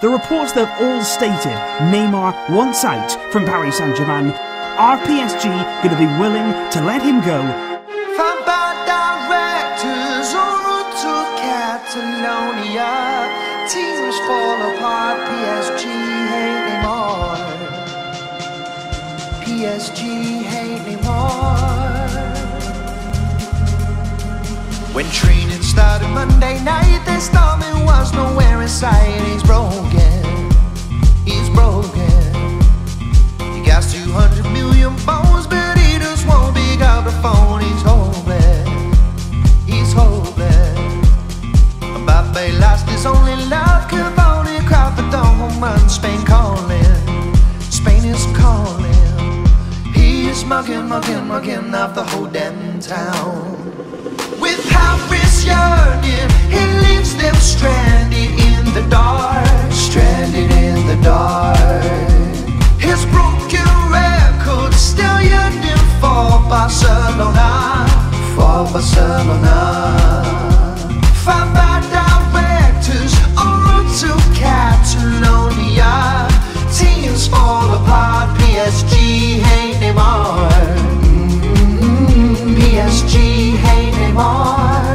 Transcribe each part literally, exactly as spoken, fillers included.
the reports that have all stated Neymar wants out from Paris Saint-Germain. Are P S G going to be willing to let him go? Found by directors en route to Catalonia. Teams fall apart, P S G hate Neymar. P S G hate Neymar. When training started Monday night, their stomach was nowhere in sight. He's broken, he's broken. He got two hundred million bones, but he just won't pick up the phone. He's hopeless, he's hopeless. Mbappe lost his only love, Cavani, Crawford, Dortmund, Spain calling, Spain is calling. He's mugging, mugging, mugging off the whole damn town. With Paris yearning, he leaves them stranded in the dark, stranded in the dark. His broken record still yearning for Barcelona, for Barcelona. Found by directors en route to Catalonia. Teams fall apart, P S G hate Neymar. Mm-hmm. P S G hate Neymar.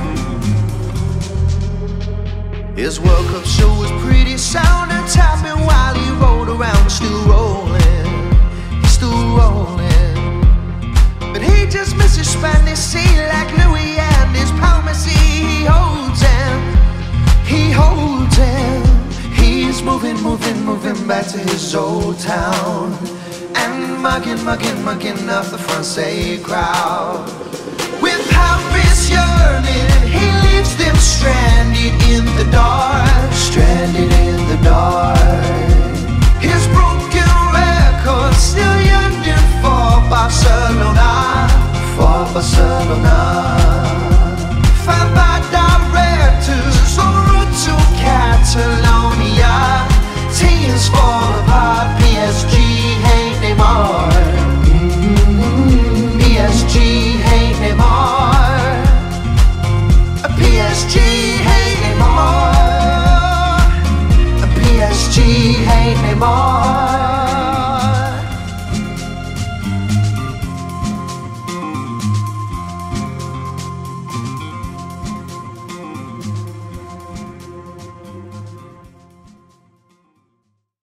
His World Cup show was pretty sound and tapping while he rolled around, still rolling, he's still rolling. But he just misses Spanish sea like Louis and his Palmacy. He holds him, he holds him. He's moving, moving, moving back to his old town and mugging, mugging, mugging off the Francais crowd. With Paris yearning, he leaves them stranded in the dark, stranded in the dark. His broken record still yearning for Barcelona, for Barcelona.